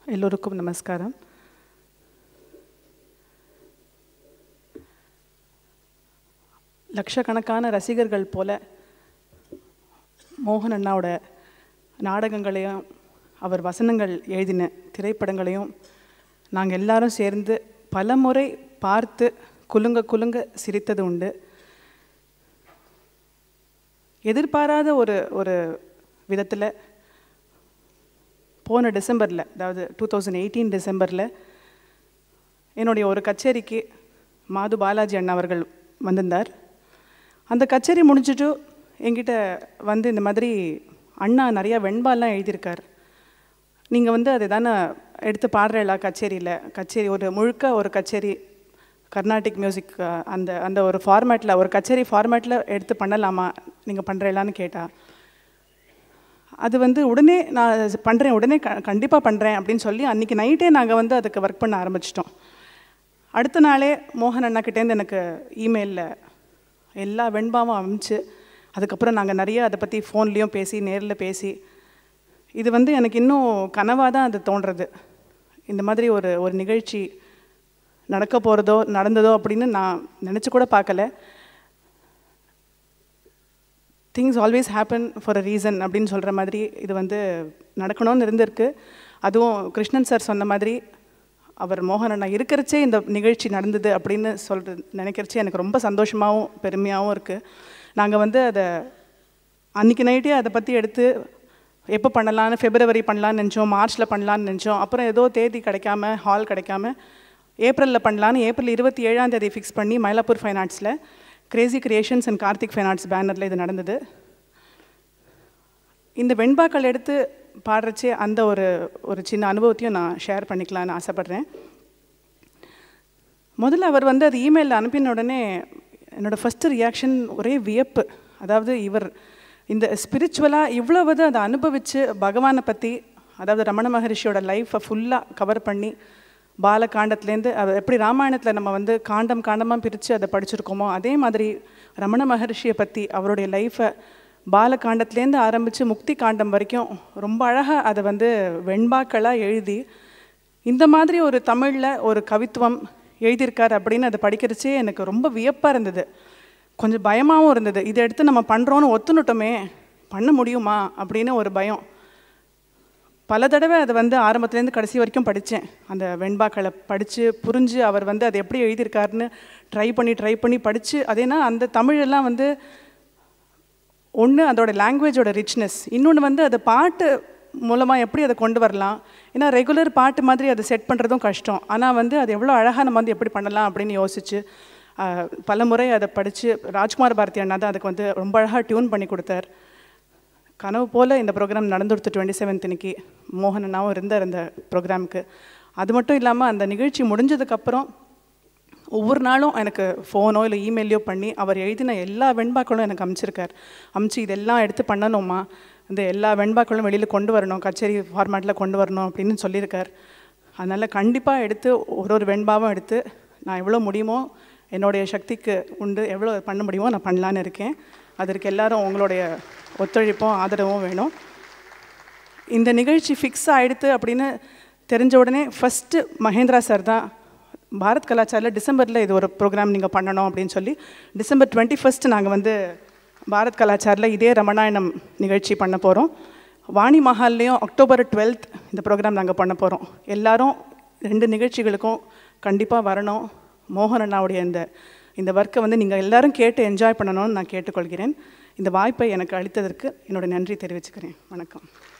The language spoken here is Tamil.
எல்லோருக்கும் நமஸ்காரம். லட்சக்கணக்கான ரசிகர்கள் போல மோகன் அண்ணாவோட நாடகங்களையும் அவர் வசனங்கள் எழுதின திரைப்படங்களையும் நாங்கள் எல்லாரும் சேர்ந்து பல முறை பார்த்து குலுங்க குலுங்க சிரித்தது உண்டு. எதிர்பாராத ஒரு விதத்தில் போன டிசம்பரில், அதாவது 2018 டிசம்பரில் என்னுடைய ஒரு கச்சேரிக்கு மாது பாலாஜி அண்ணா அவர்கள் வந்திருந்தார். அந்த கச்சேரி முடிஞ்சிட்டு என்கிட்ட வந்து இந்த மாதிரி அண்ணா நிறையா வெண்பாலாம் எழுதியிருக்கார், நீங்கள் அதை தானே எடுத்து பாடுறீங்களா கச்சேரி ஒரு முழுக்க ஒரு கச்சேரி கர்நாடிக் மியூசிக் அந்த ஒரு ஃபார்மேட்டில் ஒரு கச்சேரி ஃபார்மேட்டில் எடுத்து பண்ணலாமா, நீங்கள் பண்ணுறீங்களான்னு கேட்டால், அது உடனே நான் பண்ணுறேன், உடனே கண்டிப்பாக பண்ணுறேன் அப்படின்னு சொல்லி அன்றைக்கி நைட்டே நாங்கள் அதுக்கு ஒர்க் பண்ண ஆரம்பிச்சிட்டோம். அடுத்த நாளே மோகன் அண்ணாக்கிட்டேருந்து எனக்கு இமெயிலில் எல்லா வெண்பாவும் அனுப்பிச்சு, அதுக்கப்புறம் நாங்கள் நிறைய அதை பற்றி ஃபோன்லேயும் பேசி நேரில் பேசி, இது எனக்கு இன்னும் கனவாக தான் அது தோன்றுறது. இந்த மாதிரி ஒரு நிகழ்ச்சி நடக்க போகிறதோ நடந்ததோ அப்படின்னு நான் நினச்சி கூட பார்க்கல. Things always happen for a reason அப்படின்னு சொல்கிற மாதிரி இது நடக்கணும்னு இருந்திருக்கு. அதுவும் கிருஷ்ணன் சார் சொன்ன மாதிரி அவர் மோகன் அண்ணா இருக்கிறச்சே இந்த நிகழ்ச்சி நடந்தது அப்படின்னு நினைக்கிறச்சே எனக்கு ரொம்ப சந்தோஷமாகவும் பெருமையாகவும் இருக்குது. நாங்கள் அதை அன்றைக்கி நைட்டே அதை பற்றி எடுத்து எப்போ பண்ணலான்னு, ஃபெப்ரவரி பண்ணலான்னு நினச்சோம், மார்ச்சில் பண்ணலான்னு நினச்சோம். அப்புறம் ஏதோ தேதி கிடைக்காம, ஹால் கிடைக்காம ஏப்ரலில் பண்ணலான்னு ஏப்ரல் 27ஆம் தேதி ஃபிக்ஸ் பண்ணி மயிலாப்பூர் ஃபைன் ஆர்ட்ஸில் Crazy Creations and Karthik Fine Arts பேனரில் இது நடந்தது. இந்த வெண்பாக்கள் எடுத்து பாடுறச்சே அந்த ஒரு சின்ன அனுபவத்தையும் நான் ஷேர் பண்ணிக்கலான்னு ஆசைப்பட்றேன். முதல்ல அவர் அது இமெயிலில் அனுப்பின உடனே என்னோடய ஃபஸ்ட்டு ரியாக்ஷன் ஒரே வியப்பு. அதாவது இவர் இந்த ஸ்பிரிச்சுவலாக இவ்வளவு அதை அனுபவித்து பகவானை பற்றி, அதாவது ரமண மகரிஷியோட லைஃப்பை ஃபுல்லாக கவர் பண்ணி பாலகாண்டத்துலேருந்து அது எப்படி ராமாயணத்தில் நம்ம காண்டம் காண்டமாக பிரித்து அதை படிச்சிருக்கோமோ, அதே மாதிரி ரமண மகரிஷியை பற்றி அவருடைய லைஃப்பை பாலகாண்டத்துலேருந்து ஆரம்பித்து முக்தி காண்டம் வரைக்கும் ரொம்ப அழகாக அதை வெண்பாக்களாக எழுதி இந்த மாதிரி ஒரு தமிழில் ஒரு கவித்துவம் எழுதியிருக்கார் அப்படின்னு அதை படிக்கிறச்சே எனக்கு ரொம்ப வியப்பாக இருந்தது, கொஞ்சம் பயமாகவும் இருந்தது. இதை எடுத்து நம்ம பண்ணுறோன்னு ஒத்துனுட்டோமே, பண்ண முடியுமா அப்படின்னு ஒரு பயம். பல தடவை அதை ஆரம்பத்துலேருந்து கடைசி வரைக்கும் படித்தேன். அந்த வெண்பாக்களை படித்து புரிஞ்சு அவர் அதை எப்படி எழுதியிருக்காருன்னு ட்ரை பண்ணி படித்து, அதேனா அந்த தமிழெல்லாம் ஒன்று அதோட லாங்குவேஜோட ரிச்னஸ், இன்னொன்று அதை பாட்டு மூலமாக எப்படி அதை கொண்டு வரலாம். ஏன்னா ரெகுலர் பாட்டு மாதிரி அதை செட் பண்ணுறதும் கஷ்டம். ஆனால் அது எவ்வளோ அழகாக நம்ம எப்படி பண்ணலாம் அப்படின்னு யோசித்து பல முறை அதை படித்து, ராஜ்குமார் பாரதி அண்ணா தான் அதுக்கு ரொம்ப அழகாக டியூன் பண்ணி கொடுத்தார். கனவு போல் இந்த ப்ரோக்ராம் நடந்துடுத்து 27th அன்னைக்கு மோகன் அண்ணாவும் இருந்தார் அந்த ப்ரோக்ராமுக்கு. அது மட்டும் இல்லாமல் அந்த நிகழ்ச்சி முடிஞ்சதுக்கப்புறம் ஒவ்வொரு நாளும் எனக்கு ஃபோனோ இல்லை இமெயிலையோ பண்ணி அவர் எழுதின எல்லா வெண்பாக்களும் எனக்கு அமுச்சு இதெல்லாம் எடுத்து பண்ணணுமா, இந்த எல்லா வெண்பாக்களும் வெளியில் கொண்டு வரணும், கச்சேரி ஃபார்மேட்டில் கொண்டு வரணும் அப்படின்னு சொல்லியிருக்கார். அதனால் கண்டிப்பாக எடுத்து ஒரு வெண்பாவும் எடுத்து நான் எவ்வளோ முடியுமோ என்னுடைய சக்திக்கு உண்டு எவ்வளோ பண்ண முடியுமோ நான் பண்ணலான்னு இருக்கேன். அதற்கு எல்லாரும் உங்களுடைய ஒத்துழைப்பும் ஆதரவும் வேணும். இந்த நிகழ்ச்சி ஃபிக்ஸ் ஆகிடுது அப்படின்னு தெரிஞ்ச உடனே ஃபஸ்ட்டு மகேந்திரா சார் தான் பாரத் கலாச்சாரில் டிசம்பரில் இது ஒரு ப்ரோக்ராம் நீங்கள் பண்ணணும் அப்படின்னு சொல்லி டிசம்பர் 21 நாங்கள் பாரத் கலாச்சாரில் இதே ரமணாயணம் நிகழ்ச்சி பண்ண போகிறோம். வாணி மஹால்லையும் அக்டோபர் 12 இந்த ப்ரோக்ராம் நாங்கள் பண்ண போகிறோம். எல்லாரும் 2 நிகழ்ச்சிகளுக்கும் கண்டிப்பாக வரணும். மோகன் அண்ணாவுடைய இந்த ஒர்க்கை நீங்கள் எல்லோரும் கேட்டு என்ஜாய் பண்ணணும்னு நான் கேட்டுக்கொள்கிறேன். இந்த வாய்ப்பை எனக்கு அளித்ததற்கு என்னோட நன்றி தெரிவிச்சுக்கிறேன். வணக்கம்.